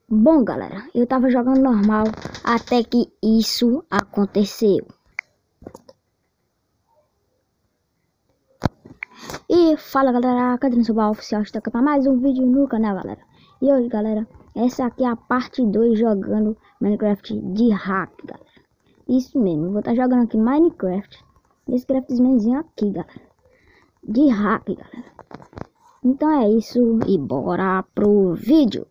Bom, galera, eu tava jogando normal até que isso aconteceu. E fala, galera, Catarina Sobal Oficial está aqui para mais um vídeo no canal, galera. E hoje, galera, essa aqui é a parte 2 jogando Minecraft de hack, galera. Isso mesmo, eu vou estar jogando aqui Minecraft. Esse craftzinho aqui, galera, de hack, galera. Então é isso e bora pro vídeo.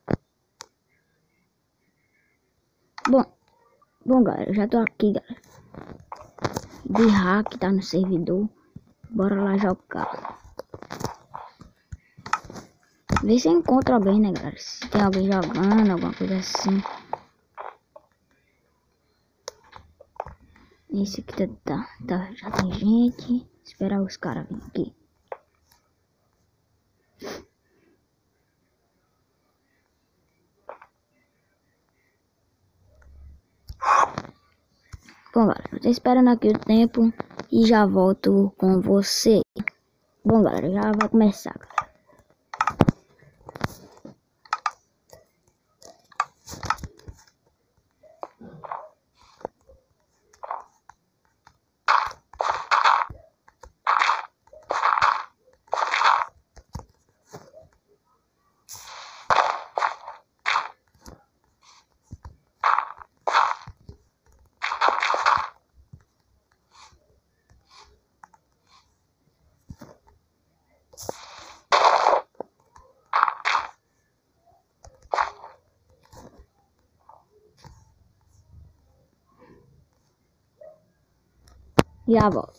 Bom, galera, eu já tô aqui, galera. De hack, tá no servidor. Bora lá jogar. Vê se encontra alguém, né, galera? Se tem alguém jogando, alguma coisa assim. Esse aqui já tem gente. Esperar os caras virem aqui. Bom, galera, eu tô esperando aqui o tempo e já volto com você. Bom, galera, já vai começar, galera. Já volto.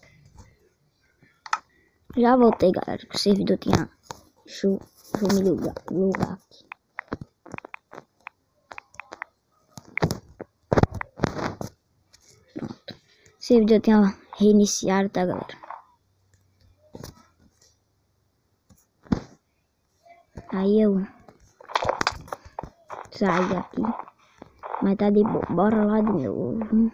Já voltei, galera, que o servidor tinha... Deixa eu me lugar aqui. Pronto. O servidor tinha reiniciado, tá, galera? Aí eu saí daqui. Mas tá de boa. Bora lá de novo.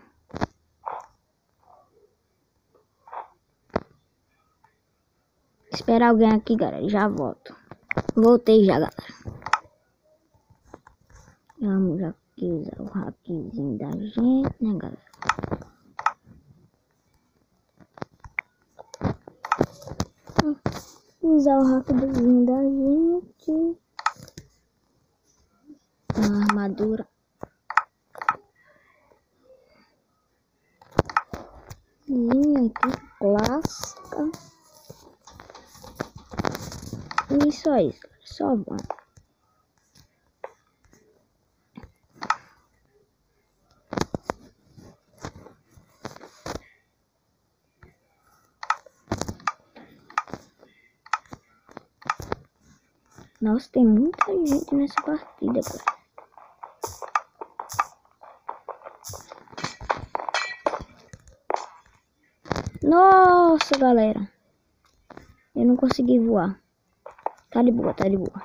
Esperar alguém aqui, galera. Já volto. Voltei já, galera. Vamos aqui usar o hackzinho da gente, né, galera? Usar o hackzinho da gente. Uma armadura. Linha aqui, clássica. E só isso, só vamos. Nossa, tem muita gente nessa partida, cara. Nossa, galera. Eu não consegui voar. Tá de boa, tá de boa.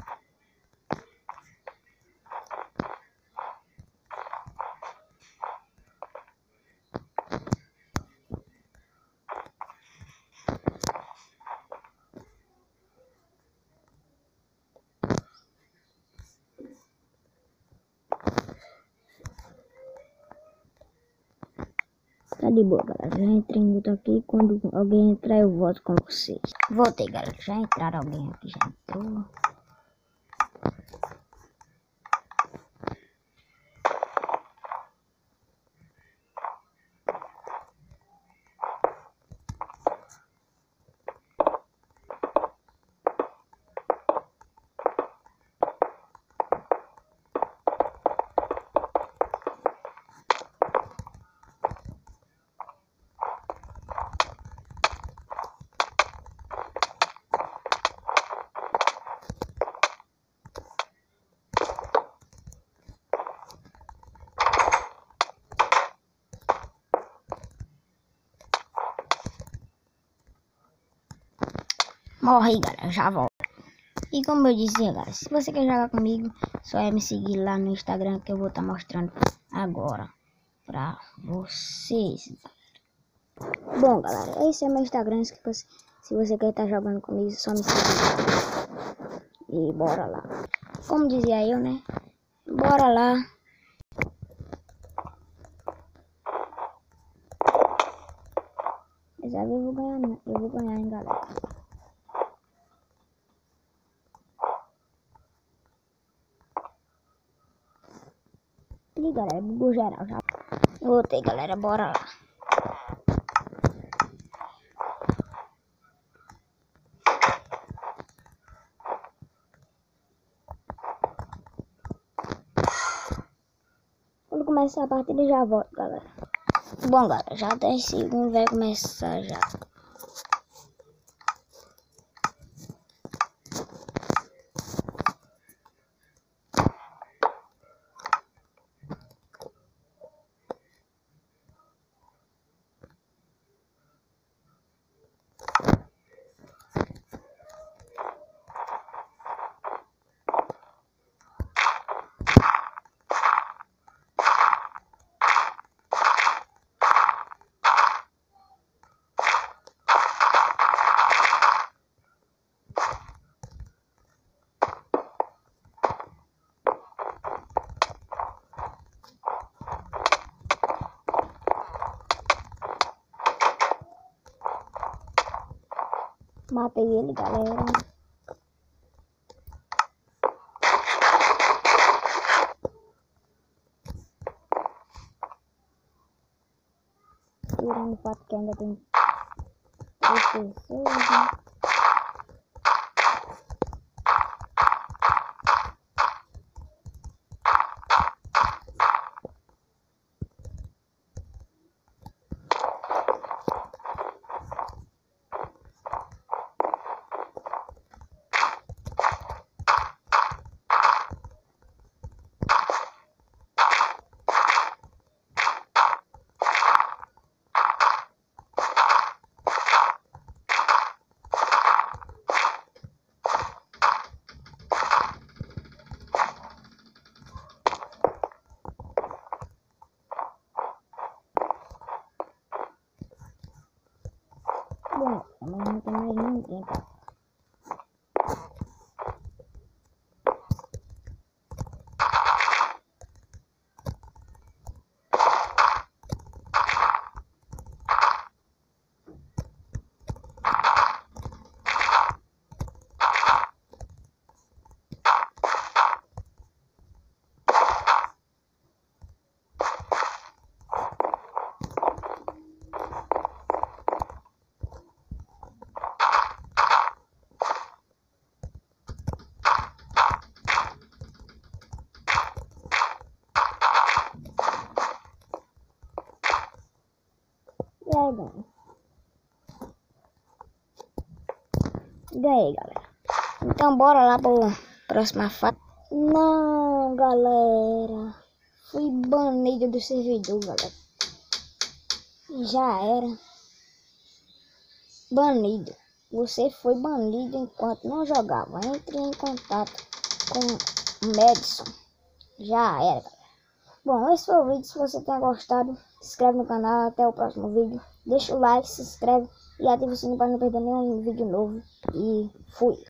Tá de boa, galera. Já entrei em outro aqui. Quando alguém entrar, eu volto com vocês. Voltei, galera. Já entraram alguém aqui, já entrou. Morri, galera, já volto. E como eu disse, galera, se você quer jogar comigo, só é me seguir lá no Instagram que eu vou estar mostrando agora pra vocês, galera. Bom, galera, esse é meu Instagram. Se você quer estar jogando comigo, só me seguir. E bora lá. Como dizia eu, né? Bora lá. Dessa vez eu vou ganhar, né? Eu vou ganhar, hein, galera. E galera, bugou geral já. Voltei, galera, bora lá. Quando começar a partida já volto, galera. Bom, galera, já 10 segundos vai começar já. Matei ele, galera. Tirando o fato que ainda tem 3 pessoas, né? Bom, mas não tem mais ninguém, tá? E aí, bom. Ganhei, galera. Então, bora lá pra próxima fase. Não, galera. Fui banido do servidor, galera. Já era. Banido. Você foi banido enquanto não jogava. Entre em contato com o Madison. Já era, galera. Bom, esse foi o vídeo. Se você tenha gostado, se inscreve no canal. Até o próximo vídeo. Deixa o like, se inscreve e ativa o sininho para não perder nenhum vídeo novo. E fui.